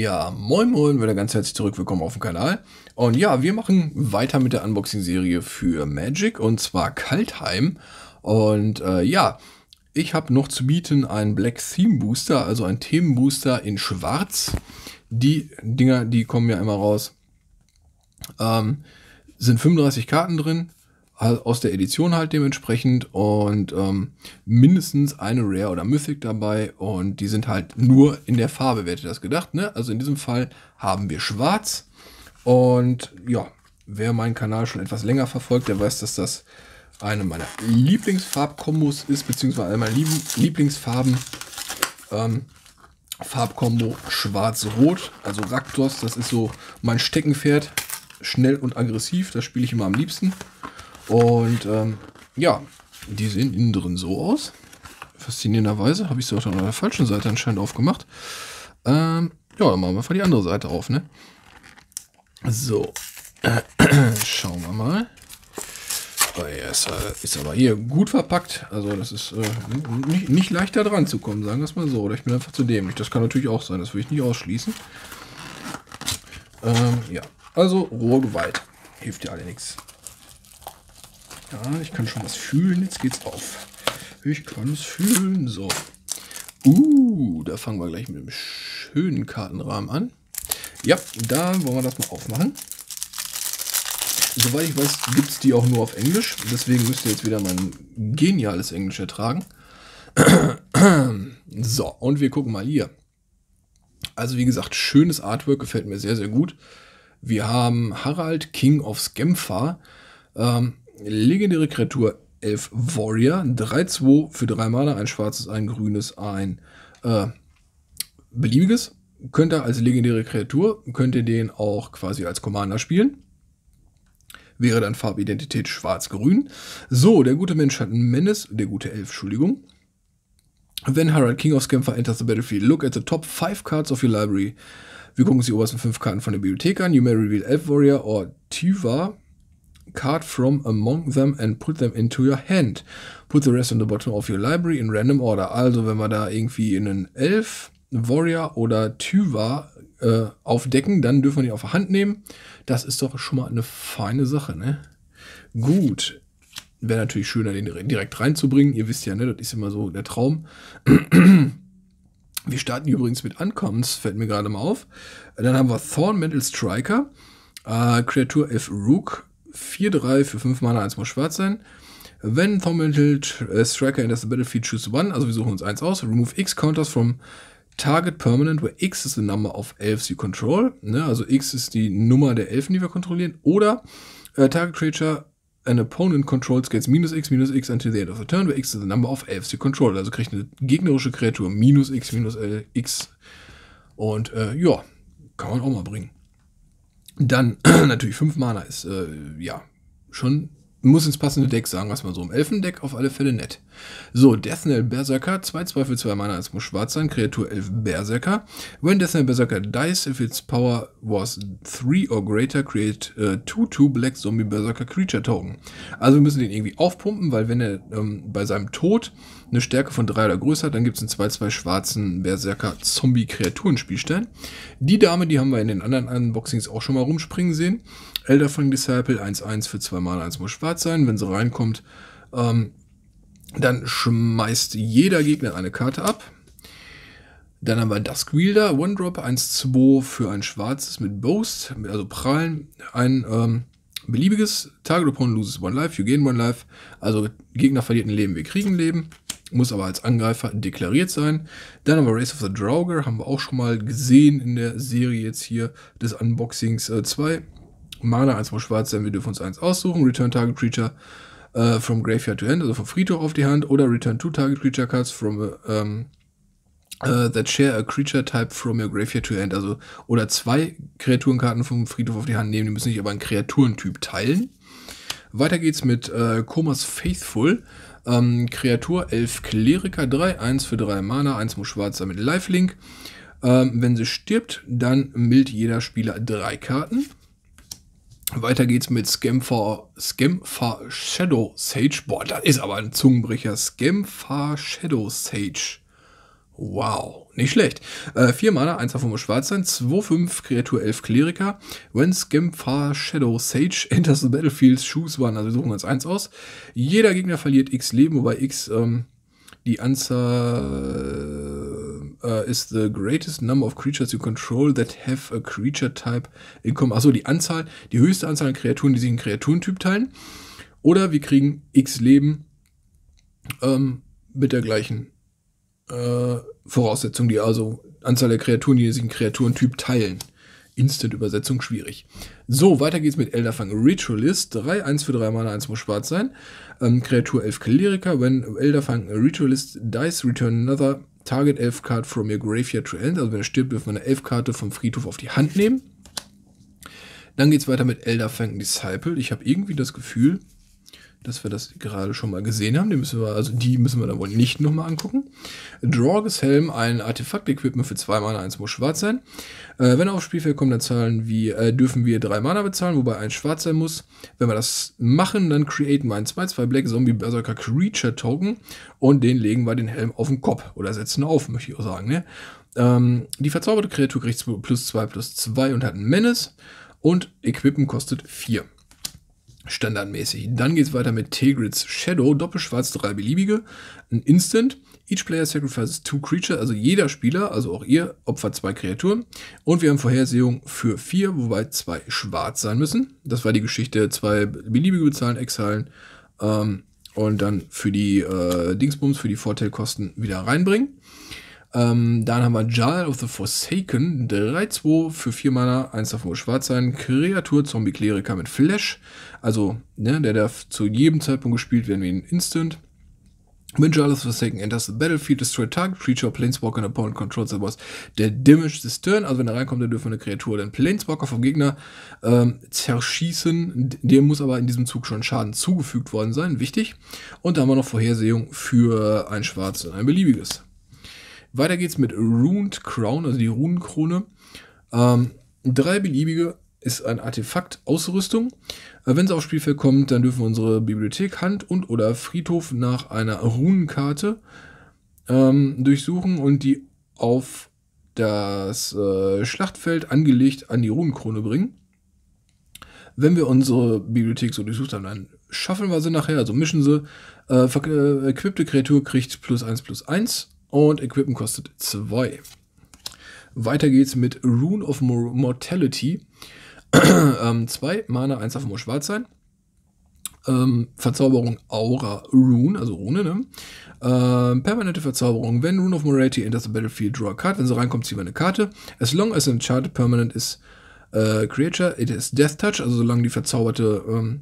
Ja, moin moin, wieder ganz herzlich zurück, willkommen auf dem Kanal. Und ja, wir machen weiter mit der Unboxing-Serie für Magic, und zwar Kaldheim. Und ja, ich habe noch zu bieten einen Black Theme Booster, also ein Themenbooster in Schwarz. Die Dinger, die kommen ja immer raus. Sind 35 Karten drin, aus der Edition halt dementsprechend, und mindestens eine Rare oder Mythic dabei, und die sind halt nur in der Farbe, wer hätte das gedacht, ne? Also in diesem Fall haben wir schwarz, und ja, wer meinen Kanal schon etwas länger verfolgt, der weiß, dass das eine meiner Lieblingsfarbkombos ist, beziehungsweise eine meiner Lieblingsfarben. Farbkombo Schwarz-Rot, also Raktos, das ist so mein Steckenpferd, schnell und aggressiv, das spiele ich immer am liebsten. Und ja, die sehen innen drin so aus. Faszinierenderweise habe ich sie auch schon an der falschen Seite anscheinend aufgemacht. Ja, dann machen wir mal die andere Seite auf, ne? So, schauen wir mal. Oh, ja, ist aber hier gut verpackt. Also das ist nicht leicht da dran zu kommen, sagen wir es mal so. Oder ich bin einfach zu dämlich. Das kann natürlich auch sein, das will ich nicht ausschließen. Ja, also rohe Gewalt. Hilft ja alle nichts. Ja, ich kann schon was fühlen. Jetzt geht's auf. Ich kann es fühlen. So. Da fangen wir gleich mit einem schönen Kartenrahmen an. Ja, da wollen wir das mal aufmachen. Soweit ich weiß, gibt es die auch nur auf Englisch. Deswegen müsst ihr jetzt wieder mein geniales Englisch ertragen. So, und wir gucken mal hier. Also wie gesagt, schönes Artwork, gefällt mir sehr, sehr gut. Wir haben Harald, King of Skemfar. Legendäre Kreatur, Elf Warrior, 3/2 für 3 Mana, ein schwarzes, ein grünes, ein beliebiges. Könnt ihr als legendäre Kreatur, könnt ihr den auch quasi als Commander spielen. Wäre dann Farbidentität schwarz-grün. So, der gute Mensch hat einen Menace, der gute Elf, Entschuldigung. Wenn Harald, King of Skemfar enters the battlefield, look at the top 5 cards of your library. Wir gucken uns die obersten 5 Karten von der Bibliothek an. You may reveal Elf Warrior or Tiva card from among them and put them into your hand. Put the rest on the bottom of your library in random order. Also wenn wir da irgendwie einen Elf, Warrior oder Tiva aufdecken, dann dürfen wir die auf der Hand nehmen. Das ist doch schon mal eine feine Sache, ne? Gut. Wäre natürlich schöner, den direkt reinzubringen. Ihr wisst ja, ne, das ist immer so der Traum. Wir starten übrigens mit Uncommons, fällt mir gerade mal auf. Dann haben wir Thornmantle Striker. Kreatur Elf Rook. 4/3 für 5 Mana, 1 muss schwarz sein. Wenn Thornmantle Striker enters the battlefield, choose 1. Also wir suchen uns 1 aus. Remove X counters from target permanent, where X is the number of elves you control. Ne, also X ist die Nummer der Elfen, die wir kontrollieren. Oder target creature an opponent controls gets -X until the end of the turn, where X is the number of elves you control. Also kriegt eine gegnerische Kreatur -X, X. Und ja, kann man auch mal bringen. Dann natürlich 5 Mana ist, ja, schon, muss ins passende Deck, sagen wir es mal so. Im Elfendeck auf alle Fälle nett. So, Deathnell Berserker, 2/2 für 2 Mana, es muss schwarz sein. Kreatur Elf Berserker. When Deathnell Berserker dies, if its power was 3 or greater, create 2/2 Black Zombie Berserker Creature Token. Also wir müssen den irgendwie aufpumpen, weil wenn er bei seinem Tod eine Stärke von 3 oder größer hat, dann gibt es einen 2/2 schwarzen Berserker Zombie Kreaturenspielstein. Die Dame, die haben wir in den anderen Unboxings auch schon mal rumspringen sehen. Elderfang Disciple, 1/1 für 2 Mana, 1 muss schwarz sein. Wenn sie reinkommt, dann schmeißt jeder Gegner eine Karte ab. Dann haben wir Duskwielder, One-Drop, 1/2 für ein schwarzes mit Boast, also Prallen, ein beliebiges. Target opponent loses 1 life, you gain 1 life. Also Gegner verliert ein Leben, wir kriegen ein Leben. Muss aber als Angreifer deklariert sein. Dann haben wir Race of the Draugr, haben wir auch schon mal gesehen in der Serie jetzt hier des Unboxings. 2 Mana, 1 muss schwarz sein, wir dürfen uns 1 aussuchen. Return Target Creature from Graveyard to Hand, also vom Friedhof auf die Hand. Oder Return 2 Target Creature Cards from that share a Creature Type from your Graveyard to Hand. Also, oder 2 Kreaturenkarten vom Friedhof auf die Hand nehmen, die müssen sich aber einen Kreaturentyp teilen. Weiter geht's mit Komas Faithful. Kreatur Elf Kleriker, 3/1 für 3 Mana, 1 muss schwarz sein mit Lifelink. Wenn sie stirbt, dann mildt jeder Spieler 3 Karten. Weiter geht's mit Skemfar Shadow Sage. Boah, das ist aber ein Zungenbrecher. Skemfar Shadow Sage. Wow, nicht schlecht. 4 Mana, 1 davon muss schwarz sein, 2/5 Kreatur, 11 Kleriker. When Scamfar Shadow Sage enters the battlefield, choose one, also wir suchen uns 1 aus. Jeder Gegner verliert X Leben, wobei X die Anzahl ist the greatest number of creatures you control that have a creature type in common. Achso, die höchste Anzahl an Kreaturen, die sich einen Kreaturentyp teilen. Oder wir kriegen X Leben mit der gleichen Voraussetzung, die also Anzahl der Kreaturen, die sich einen Kreaturentyp teilen. Instant-Übersetzung schwierig. So, weiter geht's mit Elderfang Ritualist. 3, 1 für 3 Mana, 1 muss schwarz sein. Kreatur 11 Kleriker. When Elderfang Ritualist dies, return another target elf card from your graveyard to end. Also wenn er stirbt, dürfen wir eine Elfkarte vom Friedhof auf die Hand nehmen. Dann geht's weiter mit Elderfang Disciple. Ich habe irgendwie das Gefühl, dass wir das gerade schon mal gesehen haben. Die müssen wir dann wohl nicht nochmal angucken. Draug's Helm, ein Artefakt-Equipment für 2 Mana, 1 muss schwarz sein. Wenn er aufs Spielfeld kommt, dann dürfen wir 3 Mana bezahlen, wobei 1 schwarz sein muss. Wenn wir das machen, dann createn wir einen 2/2 Black Zombie Berserker Creature Token und den legen wir den Helm auf den Kopf. Oder setzen auf, möchte ich auch sagen. Ne? Die verzauberte Kreatur kriegt +2/+2 und hat einen Menace. Und Equippen kostet 4. Standardmäßig. Dann geht es weiter mit Tegrid's Shadow, doppelschwarz, 3 beliebige, ein Instant. Each player sacrifices 2 creatures, also jeder Spieler, also auch ihr, opfert 2 Kreaturen. Und wir haben Vorhersehung für 4, wobei 2 schwarz sein müssen. Das war die Geschichte, 2 beliebige bezahlen, exilen und dann für die Dingsbums, für die Vorteilkosten wieder reinbringen. Dann haben wir Jarl of the Forsaken, 3/2 für 4 Mana, 1 davon muss schwarz sein. Kreatur, Zombie-Kleriker mit Flash. Also, ne, der darf zu jedem Zeitpunkt gespielt werden wie ein Instant. When Jarl of the Forsaken enters the battlefield, destroy target creature or planeswalker and opponent controls the boss. Der damage this turn, also wenn er reinkommt, dann dürfen wir eine Kreatur oder einen Planeswalker vom Gegner zerschießen. Dem muss aber in diesem Zug schon Schaden zugefügt worden sein, wichtig. Und da haben wir noch Vorhersehung für ein Schwarz und ein beliebiges. Weiter geht's mit Runed Crown, also die Runenkrone. 3 beliebige ist ein Artefakt, Ausrüstung. Wenn sie aufs Spielfeld kommt, dann dürfen wir unsere Bibliothek, Hand und oder Friedhof nach einer Runenkarte durchsuchen und die auf das Schlachtfeld angelegt an die Runenkrone bringen. Wenn wir unsere Bibliothek so durchsucht haben, dann schaffen wir sie nachher, also mischen sie. Equippte Kreatur kriegt +1/+1. Und Equippen kostet 2. Weiter geht's mit Rune of Mortality. 2 Mana, 1 davon muss schwarz sein. Verzauberung Aura Rune, also Rune, ne? Permanente Verzauberung. Wenn Rune of Mortality enters the battlefield, draw a card. Wenn sie reinkommt, ziehen wir eine Karte. As long as an enchanted permanent is creature, it is Death Touch. Also solange die verzauberte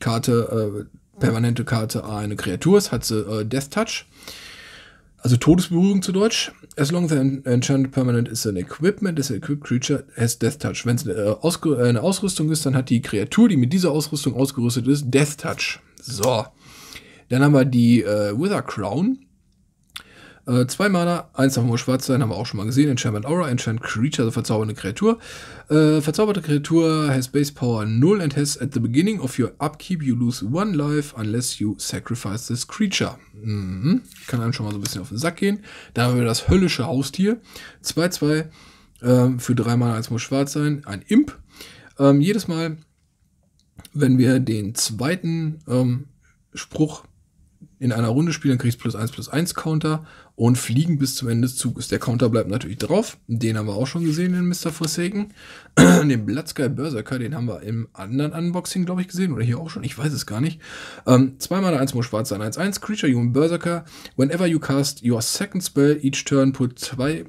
permanente Karte eine Kreatur ist, hat sie Death Touch. Also Todesberührung zu Deutsch. As long as an enchanted permanent is an equipment, is an equipped creature has Death Touch. Wenn es eine Ausrüstung ist, dann hat die Kreatur, die mit dieser Ausrüstung ausgerüstet ist, Death Touch. So. Dann haben wir die Wither Crown. 2 Mana, 1 davon muss schwarz sein, haben wir auch schon mal gesehen. Enchantment Aura, Enchant Creature, also verzaubernde Kreatur. Verzauberte Kreatur has Base Power 0 and has at the beginning of your upkeep you lose 1 life unless you sacrifice this creature. Kann einem schon mal so ein bisschen auf den Sack gehen. Dann haben wir das höllische Haustier. 2/2 für 3 Mana, 1 muss schwarz sein. Ein Imp. Jedes Mal, wenn wir den zweiten Spruch in einer Runde spielen, dann kriegst du +1/+1 Counter und fliegen bis zum Ende des Zuges. Der Counter bleibt natürlich drauf. Den haben wir auch schon gesehen in Mr. Forsaken. Den Bloodsky Berserker, den haben wir im anderen Unboxing, glaube ich, gesehen. Oder hier auch schon, ich weiß es gar nicht. 2 Mana, 1 muss schwarz sein, 1/1. Creature, Human Berserker. Whenever you cast your second spell, each turn put 2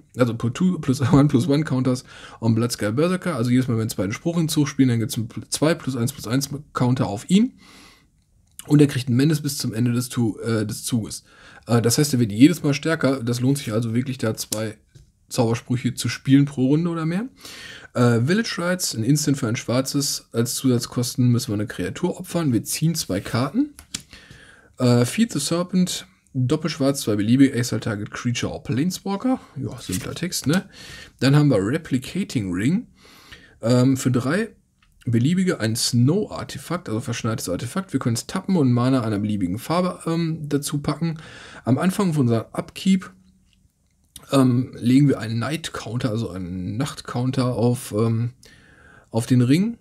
+1/+1 Counters on Bloodsky Berserker. Also jedes Mal, wenn wir einen zweiten Spruch in den Zug spielen, dann gibt es einen 2 +1/+1 Counter auf ihn. Und er kriegt einen Menace bis zum Ende des Zuges. Das heißt, er wird jedes Mal stärker. Das lohnt sich also wirklich, da 2 Zaubersprüche zu spielen pro Runde oder mehr. Village Rites, ein Instant für ein schwarzes. Als Zusatzkosten müssen wir eine Kreatur opfern. Wir ziehen 2 Karten. Feed the Serpent, doppelschwarz, 2 beliebige, exile target Creature or Planeswalker. Ja, simpler Text, ne? Dann haben wir Replicating Ring. Für 3 beliebige, ein Snow-Artefakt, also verschneites Artefakt. Wir können es tappen und Mana einer beliebigen Farbe dazu packen. Am Anfang von unserem Upkeep legen wir einen Night Counter, also einen Nacht-Counter auf den Ring.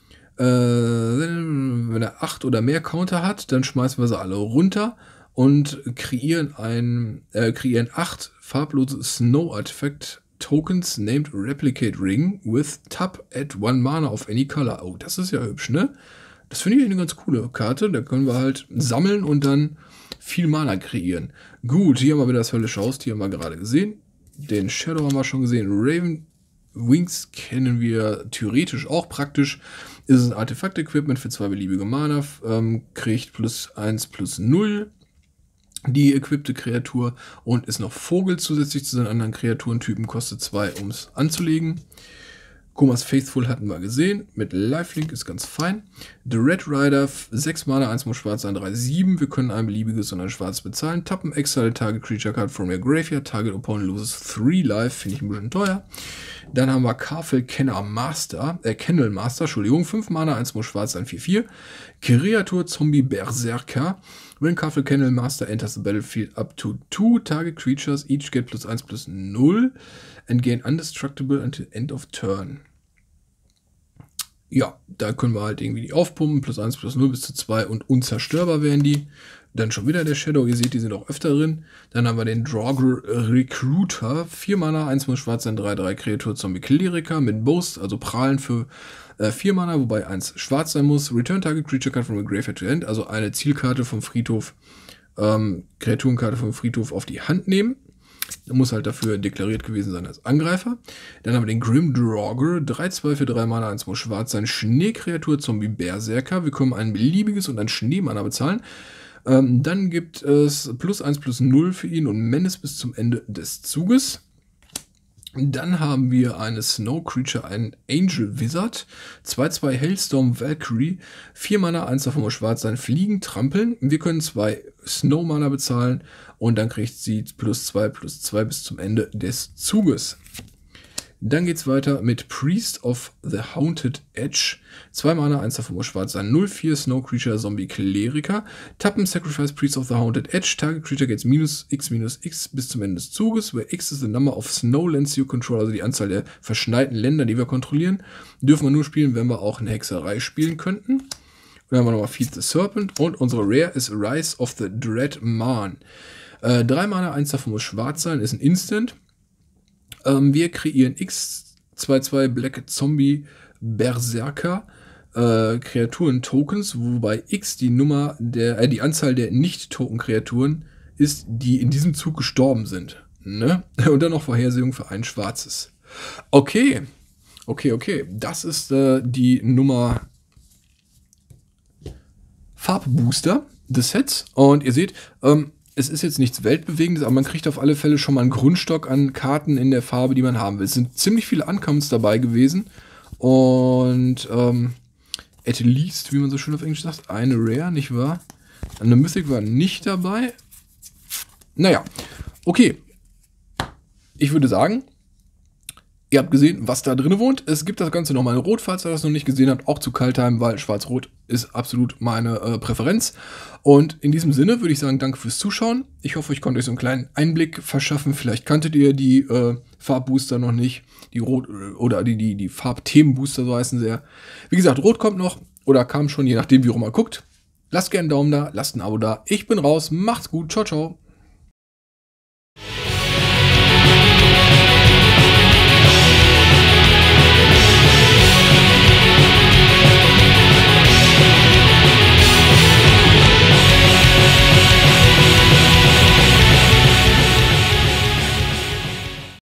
Wenn er 8 oder mehr Counter hat, dann schmeißen wir sie alle runter und kreieren 8 farblose Snow Artifact Tokens named Replicate Ring with Tap at 1 Mana of any color. Oh, das ist ja hübsch, ne? Das finde ich eine ganz coole Karte. Da können wir halt sammeln und dann viel Mana kreieren. Gut, hier haben wir wieder das höllische Haustier, haben wir gerade gesehen. Den Shadow haben wir schon gesehen. Raven Wings kennen wir theoretisch auch praktisch. Ist ein Artefakt-Equipment für 2 beliebige Mana. Kriegt +1/+0 die equipte Kreatur und ist noch Vogel zusätzlich zu seinen anderen Kreaturentypen. Kostet 2, um es anzulegen. Komas Faithful hatten wir gesehen. Mit Lifelink ist ganz fein. The Red Rider, 6 Mana, 1 muss schwarz sein, 3/7. Wir können ein beliebiges und ein schwarzes bezahlen. Tappen, exile target creature card from your graveyard. Target opponent loses 3 life. Finde ich ein bisschen teuer. Dann haben wir Karfel Kennel Master, 5 Mana, 1 muss schwarz sein, 4/4. Kreatur Zombie Berserker. When Karfel Kennel Master enters the battlefield up to 2 target creatures, each get +1/+0 and gain undestructible until end of turn. Ja, da können wir halt irgendwie die aufpumpen, +1/+0 bis zu 2 und unzerstörbar werden die. Dann schon wieder der Shadow, ihr seht, die sind auch öfter drin. Dann haben wir den Draugr Recruiter, 4 Mana, 1 muss schwarz sein, 3/3 Kreatur Zombie Kleriker mit Boast, also Prahlen für 4 Mana, wobei 1 schwarz sein muss. Return Target Creature Card from the Graveyard to Hand, also eine Zielkarte vom Friedhof, Kreaturenkarte vom Friedhof auf die Hand nehmen. Muss halt dafür deklariert gewesen sein als Angreifer. Dann haben wir den Grim Draugr, 3/2 für 3 Mana, 1 muss schwarz sein, Schneekreatur Zombie Berserker. Wir können ein beliebiges und ein Schneemana bezahlen. Dann gibt es +1/+0 für ihn und Menace bis zum Ende des Zuges. Dann haben wir eine Snow Creature, einen Angel Wizard, 2/2 Hailstorm Valkyrie, 4 Mana, 1 davon muss schwarz sein, Fliegen, Trampeln. Wir können 2 Snow Mana bezahlen und dann kriegt sie +2/+2 bis zum Ende des Zuges. Dann geht es weiter mit Priest of the Haunted Edge. 2 Mana, 1 davon muss schwarz sein, 0/4 Snow Creature Zombie Kleriker. Tappen, Sacrifice Priest of the Haunted Edge. Target Creature gets -X bis zum Ende des Zuges, where X is the number of Snowlands you control, also die Anzahl der verschneiten Länder, die wir kontrollieren. Dürfen wir nur spielen, wenn wir auch eine Hexerei spielen könnten. Dann haben wir nochmal Feed the Serpent und unsere Rare ist Rise of the Dread Man. 3 Mana, 1 davon muss schwarz sein, ist ein Instant. Wir kreieren X 2/2 Black Zombie Berserker Kreaturen-Tokens, wobei X die Anzahl der Nicht-Token-Kreaturen ist, die in diesem Zug gestorben sind. Ne? Und dann noch Vorhersehung für ein schwarzes. Okay. Das ist die Nummer Farbbooster des Sets. Und ihr seht, es ist jetzt nichts Weltbewegendes, aber man kriegt auf alle Fälle schon mal einen Grundstock an Karten in der Farbe, die man haben will. Es sind ziemlich viele Uncommons dabei gewesen. Und at least, wie man so schön auf Englisch sagt, eine Rare, nicht wahr? Eine Mythic war nicht dabei. Naja, okay. Ich würde sagen, ihr habt gesehen, was da drin wohnt. Es gibt das Ganze nochmal in Rot, falls ihr das noch nicht gesehen habt, auch zu Kaltheim, weil Schwarz-Rot ist absolut meine Präferenz. Und in diesem Sinne würde ich sagen, danke fürs Zuschauen. Ich hoffe, ich konnte euch so einen kleinen Einblick verschaffen. Vielleicht kanntet ihr die Farbbooster noch nicht, die Rot oder die Farbthemenbooster, so heißen sie ja. Wie gesagt, Rot kommt noch oder kam schon, je nachdem, wie rum ihr guckt. Lasst gerne einen Daumen da, lasst ein Abo da. Ich bin raus, macht's gut, ciao, ciao.